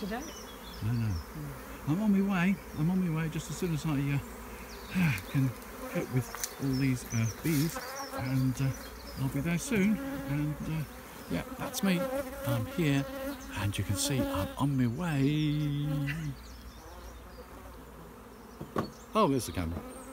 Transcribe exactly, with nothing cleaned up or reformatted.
today? No, no. Mm. I'm on my way. I'm on my way just as soon as I uh, can cope with all these uh, bees, and uh, I'll be there soon. And uh, yeah, that's me. I'm here, and you can see I'm on my way. Oh, there's the camera.